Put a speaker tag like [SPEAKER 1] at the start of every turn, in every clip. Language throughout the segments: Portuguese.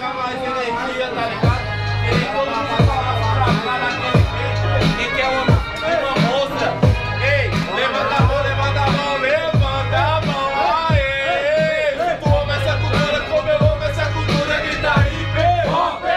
[SPEAKER 1] joga mais energia, tá ligado? Ele todo mundo fala pra cá naquele jeito. Quem quer uma moça? Ei, levanta a mão, levanta a mão, levanta a mão. Aê! Se tu ouve essa cultura, como eu ouvo essa cultura, grita aí, bem.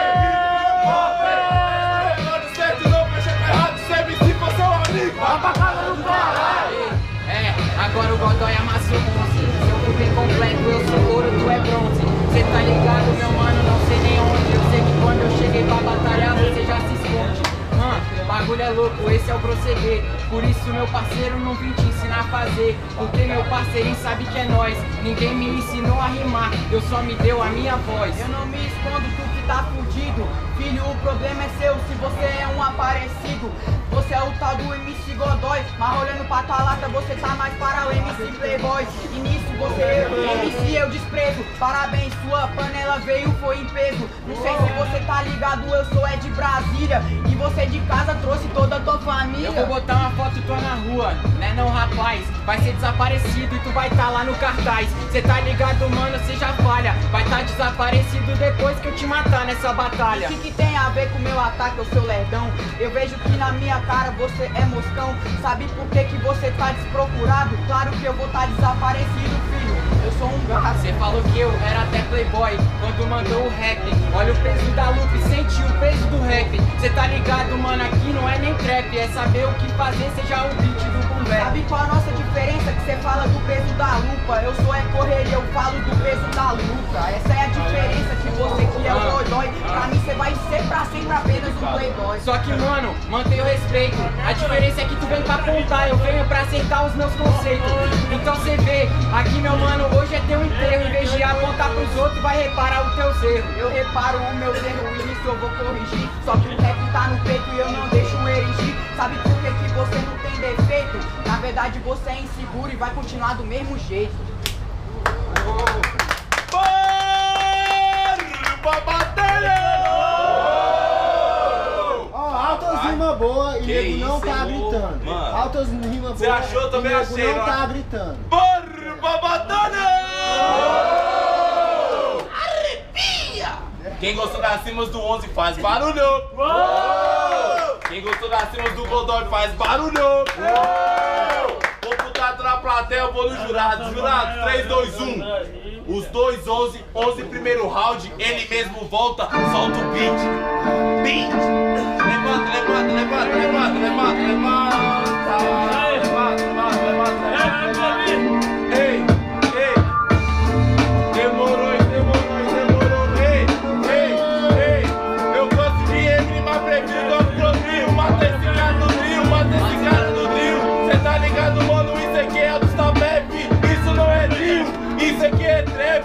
[SPEAKER 1] Hop! Certo não, fecha errado, serve se for seu amigo. Vai pra casa do caralho.
[SPEAKER 2] Agora o Godoy amassou 11. Seu clube completo, eu sou ouro, tu é bronze. Cê tá ligado, meu mano, não sei nem onde. Eu sei que quando eu cheguei pra batalhar, você já se esconde. Bagulho é louco, esse é o proceder. Por isso, meu parceiro, não vim te ensinar a fazer. Porque meu parceirinho sabe que é nós. Ninguém me ensinou a rimar, Deus só me deu a minha voz. Eu não me escondo, tu que tá fudido. Filho, o problema é seu, se você é um aparecido. Você é o tal do MC Godoy, mas olhando pra tua lata você tá mais para o MC Playboy. E nisso você, MC, eu desprezo. Parabéns, sua panela veio, foi em peso. Não sei se você tá ligado, eu sou de Brasília. E você de casa trouxe toda a tua família. Eu vou botar uma foto tua na rua, né não rapaz? Vai ser desaparecido e tu vai tá lá no cartaz. Cê tá ligado, mano, cê já falha. Vai tá desaparecido depois que eu te matar nessa batalha. O que tem a ver com o meu ataque, ô seu lerdão? Eu vejo que na minha cara você é moscão. Sabe por que você tá desprocurado? Claro que eu vou tá desaparecido, filho. Eu sou um gato. Cê falou que eu era até playboy quando mandou o rap. Olha o peso da lupa e senti o peso do rap. Cê tá ligado, mano, aqui não é nem trap. É saber o que fazer, seja o beat do boom bap. Sabe qual a nossa diferença? Que cê fala do peso da lupa. Eu sou correria, eu falo do peso da luta. Essa é a diferença que você que é o Godoy. Pra mim cê vai ser pra sempre apenas um playboy. Só que, mano, mantenha o respeito. A diferença é que tu vem pra apontar, eu venho pra acertar os meus conceitos. Então cê vê, aqui meu mano, hoje é teu enterro. Em vez de apontar pros outros, vai reparar os teus erros. Eu reparo o meu erro e isso eu vou corrigir. Só que o rap tá no peito e eu não deixo erigir. Sabe por que você não tem defeito? Na verdade você é inseguro e vai continuar do mesmo jeito.
[SPEAKER 1] Pra batalha!
[SPEAKER 3] Altas rimas boas e nego não tá gritando.
[SPEAKER 1] Mano,
[SPEAKER 3] Altas rimas boas.
[SPEAKER 1] Você achou? Também
[SPEAKER 3] e nego
[SPEAKER 1] achei,
[SPEAKER 3] não
[SPEAKER 1] ó.
[SPEAKER 3] tá gritando.
[SPEAKER 1] Bora pra batalha!
[SPEAKER 2] Arrepia!
[SPEAKER 1] Quem gostou das rimas do 11 faz barulho! Quem gostou das rimas do Godoy faz barulho! Vou botar na plateia, eu vou no jurado. Jurado, 3, 2, 1. Os dois 11, 11 primeiro round, ele mesmo volta, solta o beat. Beat! Levanta, levanta, levanta, levanta, levanta, levanta. Levanta, levanta, levanta. Ei, ei. Demorou, demorou. Ei. Eu gosto de rime, mas prefiro do pro trio. Mata esse cara do trio, mata esse cara do trio. Cê tá ligado, mano? Isso aqui é do Stabep. Isso não é trio, isso aqui é trap.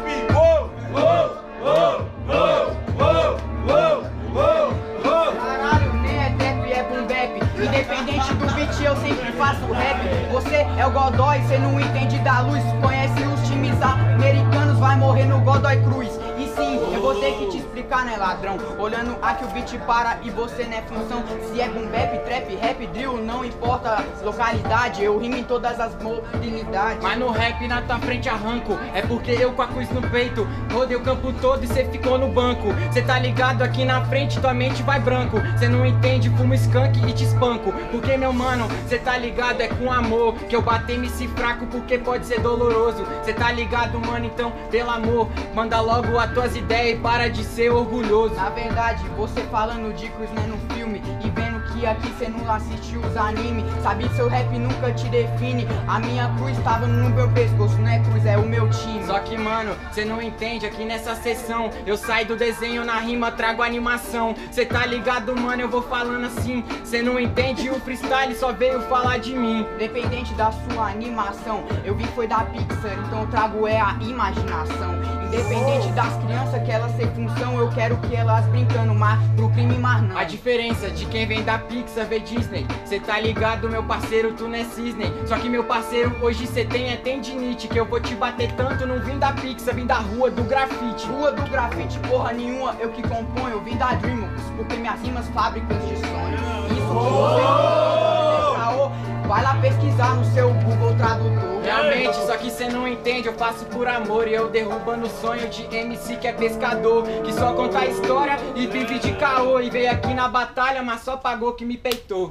[SPEAKER 2] Caralho, nem é trap, é boom bap. Independente do beat, eu sempre faço rap. Você é o Godoy, cê não entende da luz. Conhece os times americanos, vai morrer no Godoy Cruz. E sim, eu vou ter que te explicar, né, ladrão? Olhando aqui o beat para e você não é função. Se é boom bap, trap, rap, drill, não importa a localidade. Eu rimo em todas as modalidades. Mas no rap na tua frente arranco. É porque eu com a cruz no peito rodei o campo todo e cê ficou no banco. Cê tá ligado aqui na frente, tua mente vai branco. Cê não entende, fumo skunk e te espanco. Porque meu mano, cê tá ligado, é com amor que eu bater MC fraco porque pode ser doloroso. Cê tá ligado, mano, então, pelo amor, manda logo as tuas ideias e para de ser orgulhoso. Na verdade, você falando de cruz, né, no filme e vendo que aqui cê não assistiu os animes. Sabe, seu rap nunca te define. A minha cruz tava no meu pescoço, não é cruz, é o meu time. Só que, mano, cê não entende, aqui nessa sessão eu saio do desenho, na rima trago animação. Cê tá ligado, mano, eu vou falando assim. Cê não entende, o freestyle só veio falar de mim. Dependente da sua animação, eu vi foi da Pixar, então eu trago é a imaginação. Independente das crianças que elas têm função, eu quero que elas brincando, mas pro crime mais não. A diferença de quem vem da Pixar vê Disney. Cê tá ligado, meu parceiro, tu não é cisne. Só que meu parceiro, hoje cê tem é tendinite. Que eu vou te bater tanto, não vim da Pixar, vim da rua do grafite. Rua do grafite, porra nenhuma, eu que componho, eu vim da Dreamworks, porque minhas rimas fábricas de sonhos. Isso que você caô. vai lá pesquisar no seu Google Tradutor. Realmente, só que cê não entende, eu faço por amor. E eu derrubando o sonho de MC que é pescador, que só conta a história e vive de caô. E veio aqui na batalha, mas só pagou que me peitou.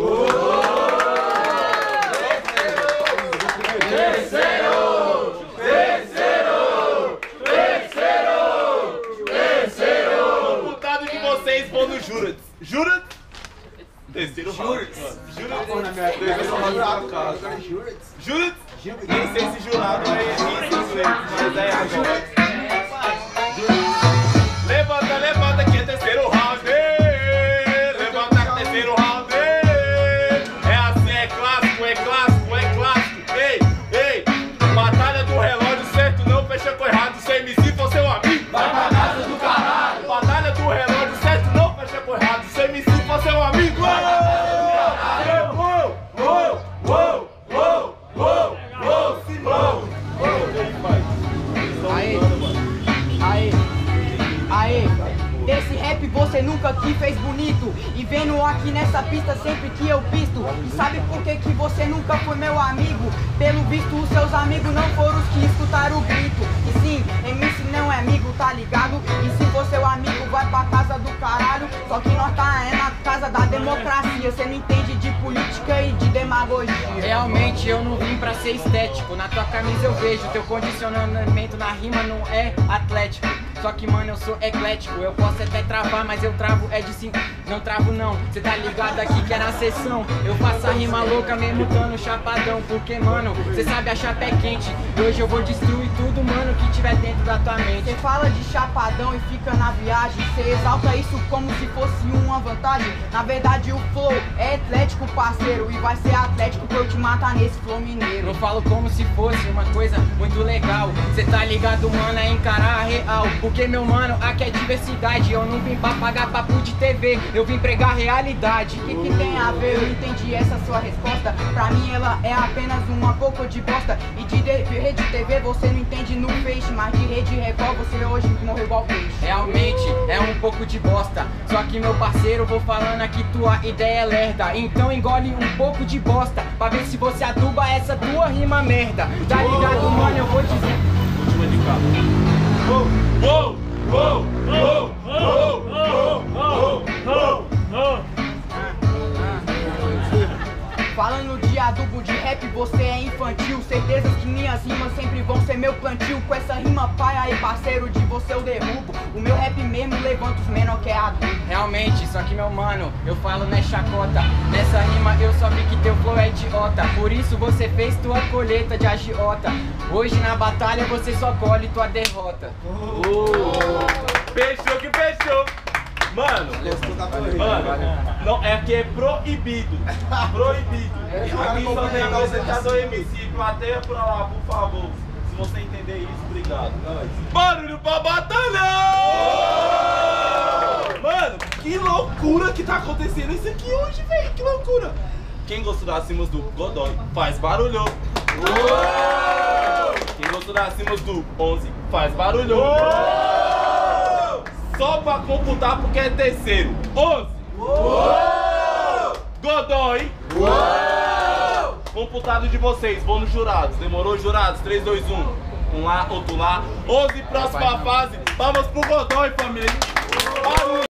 [SPEAKER 1] Computado de vocês, vou no Jurats. Jurats? Terceiro round. Jurats? Nem sei se jurado é isso, mas é agora. Levanta, levanta que é terceiro round. Levanta que é terceiro round. É assim, é clássico, é clássico, é clássico. Ei, ei, batalha do relógio, certo? Não fecha com errado. Se MC for seu amigo, vai pra casa do caralho. Batalha do relógio, certo? Não fecha com errado. Se MC for seu amigo, vai pra casa do caralho. Uou, uou, uou, uou, uou, uou.
[SPEAKER 2] Aê, aê, desse rap você nunca que fez bonito. E vendo aqui nessa pista sempre que eu pisto. E sabe por que que você nunca foi meu amigo? Pelo visto os seus amigos não foram os que escutaram o grito. E sim, MC não é amigo, tá ligado? E se for seu amigo vai pra casa do caralho. Só que nós tá na casa da democracia. Cê não entende de política e de demagogia. Realmente eu não vim pra ser estético. Na tua camisa eu vejo teu condicionamento na rima não é atlético. Só que mano eu sou eclético. Eu posso até travar, mas eu travo é de 5. Não travo não, cê tá ligado aqui que é na sessão. Eu faço a rima louca mesmo dando chapadão. Porque mano, cê sabe a chapa é quente. E hoje eu vou destruir tudo mano que tiver dentro da tua mente. Cê fala de chapadão e fica na viagem. Cê exalta isso como se fosse uma vantagem. Na verdade o flow é atlético parceiro. E vai ser atlético pra eu te matar nesse flow mineiro. Eu falo como se fosse uma coisa muito legal. Cê tá ligado mano, é encarar a real. Porque meu mano, aqui é diversidade. Eu não vim pra pagar papo de TV, eu vim pregar realidade. O que tem a ver? Eu entendi essa sua resposta. Pra mim ela é apenas uma boca de bosta. E de rede TV você não entende no Face. Mas de rede Record você hoje morreu igual peixe. Realmente é um pouco de bosta. Só que meu parceiro, vou falando aqui tua ideia é lerda. Então engole um pouco de bosta pra ver se você aduba essa tua rima merda. Tá ligado mano, eu vou dizer.
[SPEAKER 1] Última de cá. Uou, uou, uou, uou, uou, uou, uou, uou.
[SPEAKER 2] Falando de adubo de rap, você é infantil. Certeza que minhas rimas sempre vão ser meu plantio. Com essa rima pai aí parceiro, de você eu derrubo. O meu rap mesmo levanta os menor que é adubo. Realmente, só que meu mano, eu falo não é chacota. Nessa rima eu só vi que teu flow é idiota. Por isso você fez tua colheita de agiota. Hoje na batalha você só colhe tua derrota.
[SPEAKER 1] Fechou que fechou. Mano, não, é que é proibido. Proibido. Aqui só tem apresentador MC, plateia pra lá, por favor. Se você entender isso, obrigado. Barulho pra batalhar! Mano, que loucura que tá acontecendo isso aqui hoje, velho. Que loucura. Quem gostou das rimas do Godoy, faz barulho. Quem gostou das rimas do 11, faz barulho. Só pra computar porque é terceiro. 11. Godoy. Computado de vocês, vou nos jurados. Demorou, jurados? 3, 2, 1. Um lá, outro lá. 11, próxima fase. Vamos pro Godoy, família. Barulho.